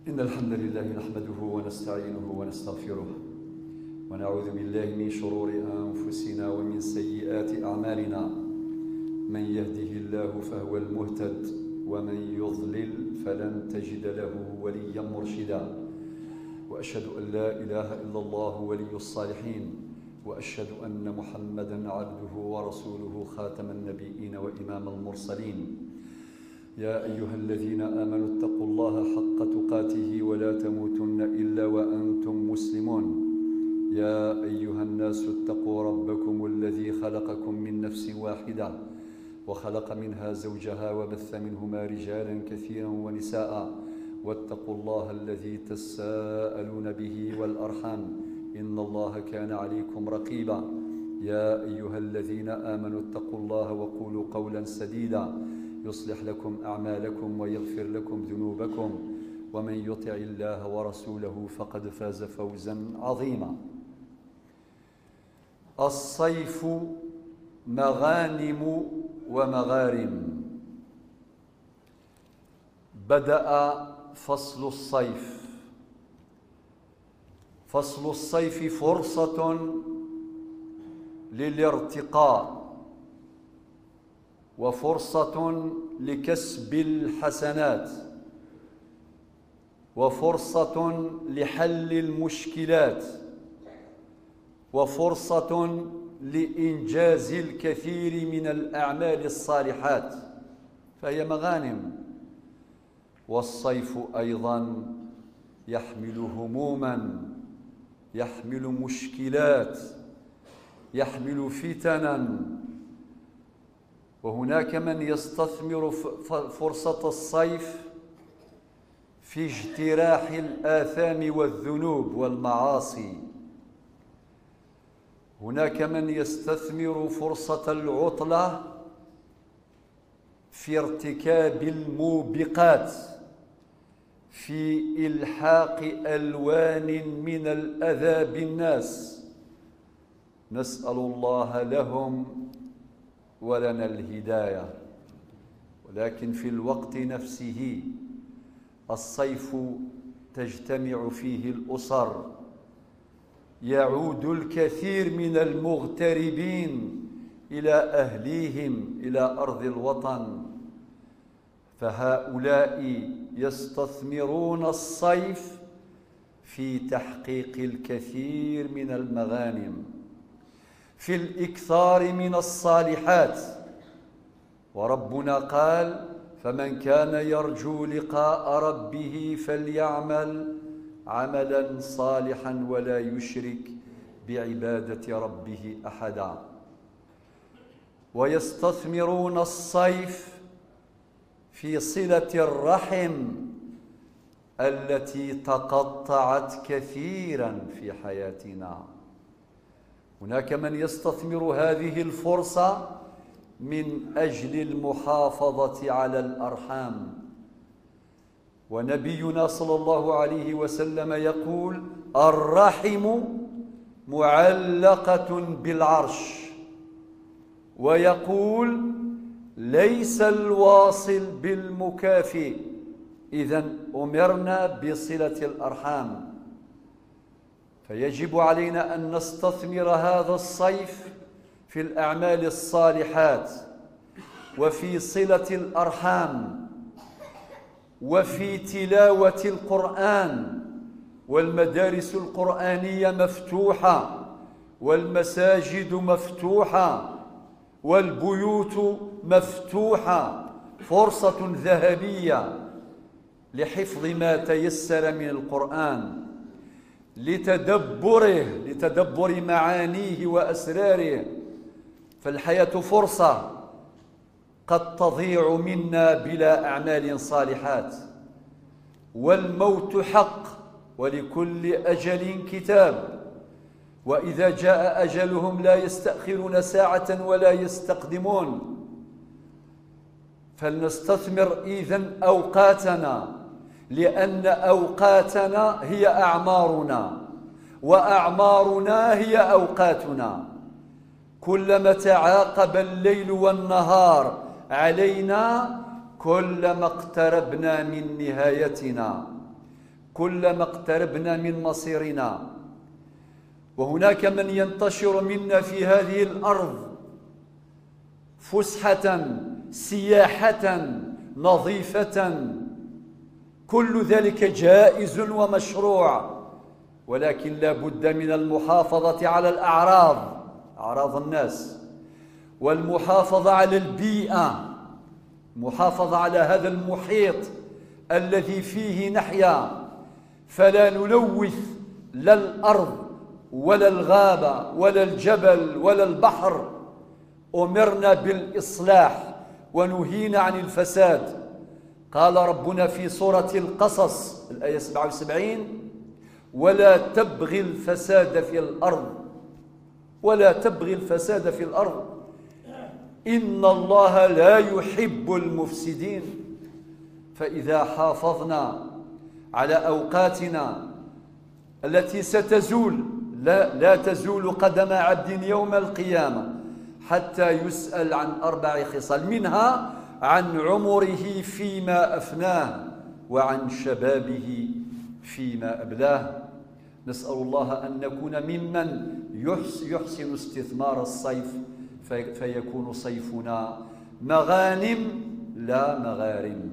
إن الحمد لله نحمده ونستعينه ونستغفره ونعوذ بالله من شرور أنفسنا ومن سيئات أعمالنا. من يهده الله فهو المهتد ومن يضلل فلن تجد له وليا مرشدا. وأشهد أن لا إله إلا الله ولي الصالحين، وأشهد أن محمدا عبده ورسوله خاتم النبيين وإمام المرسلين. يا أيها الذين آمنوا اتقوا الله حق تقاته ولا تموتن إلا وأنتم مسلمون. يا أيها الناس اتقوا ربكم الذي خلقكم من نفس واحدة وخلق منها زوجها وبث منهما رجالا كثيرا ونساء، واتقوا الله الذي تساءلون به والأرحام إن الله كان عليكم رقيبا. يا أيها الذين آمنوا اتقوا الله وقولوا قولا سديدا يصلح لكم أعمالكم ويغفر لكم ذنوبكم، ومن يطع الله ورسوله فقد فاز فوزا عظيما. الصيف مغانم ومغارم. بدأ فصل الصيف. فصل الصيف فرصة للارتقاء وفرصة لكسب الحسنات وفرصة لحل المشكلات وفرصة لإنجاز الكثير من الأعمال الصالحات، فهي مغانم. والصيف أيضا يحمل هموما، يحمل مشكلات، يحمل فتنا. وهناك من يستثمر فرصة الصيف في اجتراح الآثام والذنوب والمعاصي. هناك من يستثمر فرصة العطلة في ارتكاب الموبقات، في إلحاق ألوان من الأذى بالناس. نسأل الله لهم ولنا الهداية. ولكن في الوقت نفسه الصيف تجتمع فيه الأسر، يعود الكثير من المغتربين إلى أهليهم إلى أرض الوطن، فهؤلاء يستثمرون الصيف في تحقيق الكثير من المغانم، في الإكثار من الصالحات. وربنا قال: فمن كان يرجو لقاء ربه فليعمل عملا صالحا ولا يشرك بعبادة ربه أحدا. ويستثمرون الصيف في صلة الرحم التي تقطعت كثيرا في حياتنا. هناك من يستثمر هذه الفرصة من أجل المحافظة على الأرحام. ونبينا صلى الله عليه وسلم يقول: الرحم معلقة بالعرش. ويقول: ليس الواصل بالمكافئ. إذن أمرنا بصلة الأرحام، فيجب علينا أن نستثمر هذا الصيف في الأعمال الصالحات وفي صلة الأرحام وفي تلاوة القرآن. والمدارس القرآنية مفتوحة، والمساجد مفتوحة، والبيوت مفتوحة. فرصة ذهبية لحفظ ما تيسر من القرآن، لتدبر معانيه وأسراره. فالحياة فرصة قد تضيع منا بلا أعمال صالحات، والموت حق، ولكل أجل كتاب. وإذا جاء أجلهم لا يستأخرون ساعة ولا يستقدمون. فلنستثمر إذن أوقاتنا، لأن أوقاتنا هي أعمارنا، وأعمارنا هي أوقاتنا. كلما تعاقب الليل والنهار علينا كلما اقتربنا من نهايتنا. كلما اقتربنا من مصيرنا. وهناك من ينتشر منا في هذه الأرض فسحة سياحة نظيفة، كل ذلك جائز ومشروع، ولكن لا بد من المحافظة على الأعراض، أعراض الناس، والمحافظة على البيئة، محافظة على هذا المحيط الذي فيه نحيا، فلا نلوث لا الأرض ولا الغابة ولا الجبل ولا البحر. أمرنا بالإصلاح ونهينا عن الفساد. قال ربنا في سورة القصص الآية 77: ولا تبغي الفساد في الأرض، ولا تبغي الفساد في الأرض إن الله لا يحب المفسدين. فإذا حافظنا على أوقاتنا التي ستزول، لا تزول قدم عبد يوم القيامة حتى يسأل عن 4 خصال، منها عن عمره فيما أفناه وعن شبابه فيما أبلاه. نسأل الله أن نكون ممن يحسن استثمار الصيف فيكون صيفنا مغانم لا مغارم.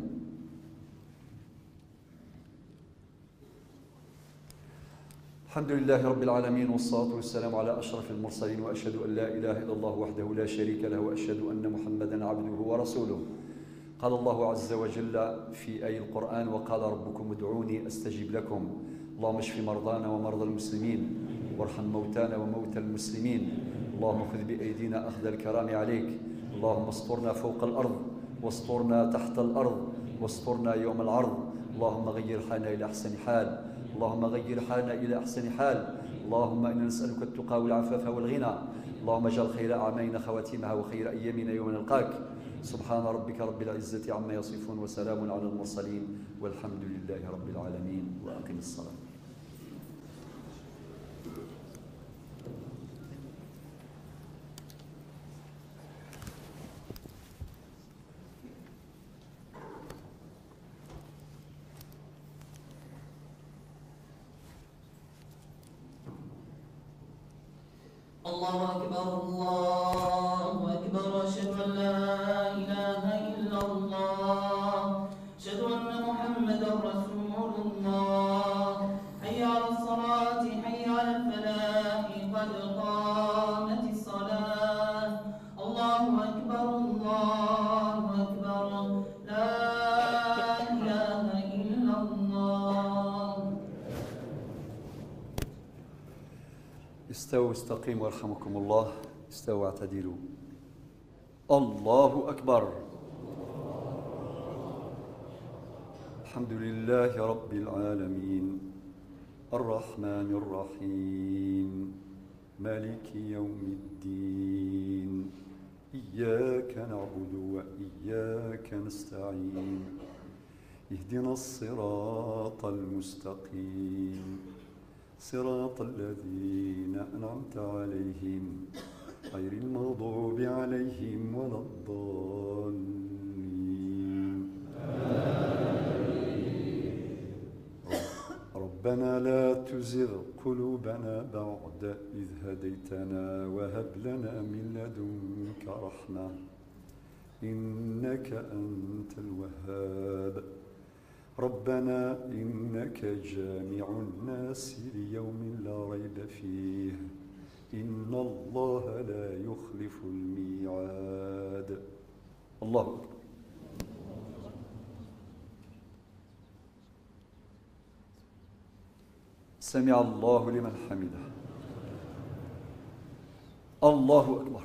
الحمد لله رب العالمين، والصلاة والسلام على أشرف المرسلين، وأشهد أن لا إله إلا الله وحده لا شريك له، وأشهد أن محمدا عبده ورسوله. قال الله عز وجل في آية القرآن: وقال ربكم ادعوني أستجب لكم. اللهم اشف مرضانا ومرضى المسلمين، وارحم موتانا وموتى المسلمين. اللهم خذ بأيدينا أخذ الكرام عليك. اللهم استرنا فوق الأرض، واسترنا تحت الأرض، واسترنا يوم العرض. اللهم غير حالنا إلى أحسن حال، اللهم غير حالنا إلى أحسن حال. اللهم إنا نسألك التقى والعفاف والغنى. اللهم اجعل خير أعمالنا خواتيمها وخير أيامنا يوم نلقاك. سبحان ربك رب العزة عما يصفون، وسلام على المرسلين، والحمد لله رب العالمين. وأقم الصلاة. الله أكبر الله أكبر، أشهد أن لا إله إلا الله، أشهد أن محمدا رسول الله. حي على الصلاة حي على الفلاح، قد قامت الصلاة. الله أكبر الله أكبر، لا إله إلا الله. استووا استقيموا يرحمكم الله، استووا اعتدلوا. الله أكبر. الحمد لله رب العالمين، الرحمن الرحيم، مالك يوم الدين. إياك نعبد وإياك نستعين، اهدنا الصراط المستقيم، صراط الذين أنعمت عليهم غير المغضوب عليهم ولا الضالين. ربنا لا تزغ قلوبنا بعد إذ هديتنا، وهب لنا من لدنك رحمة إنك أنت الوهاب. ربنا إنك جامع الناس ليوم لا ريب فيه، إن الله لا يخلف الميعاد. الله أكبر. سمع الله لمن حمده. الله أكبر.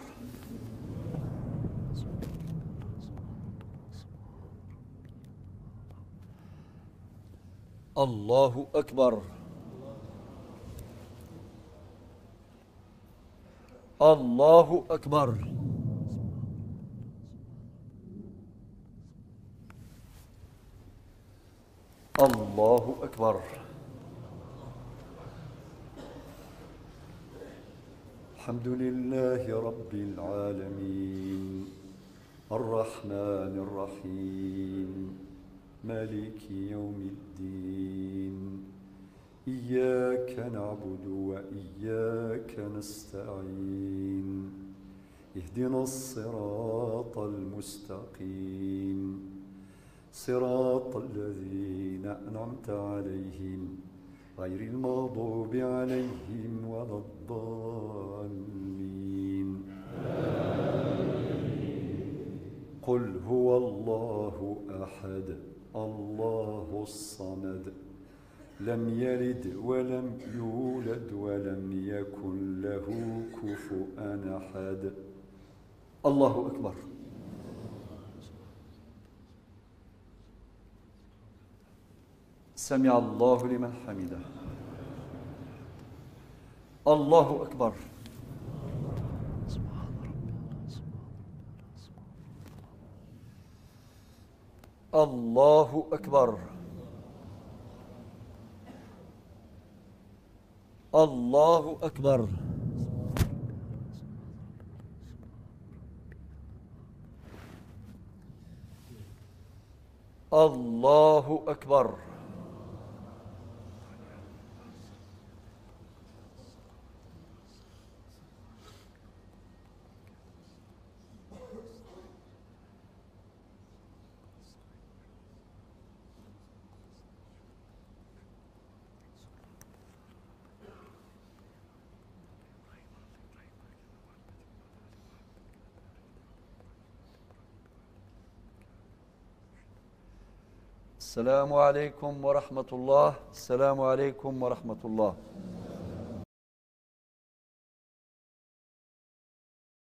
الله أكبر. الله أكبر. الله أكبر. الحمد لله رب العالمين، الرحمن الرحيم، مالك يوم الدين إياك نعبد وإياك نستعين اهدنا الصراط المستقيم صراط الذين أنعمت عليهم غير المغضوب عليهم ولا الضالين قل هو الله أحد الله الصمد لم يلد ولم يولد ولم يكن له كفؤا أحد الله أكبر. سمع الله لمن حمده. الله أكبر. الله أكبر. الله أكبر. الله أكبر. السلام عليكم ورحمة الله. السلام عليكم ورحمة الله.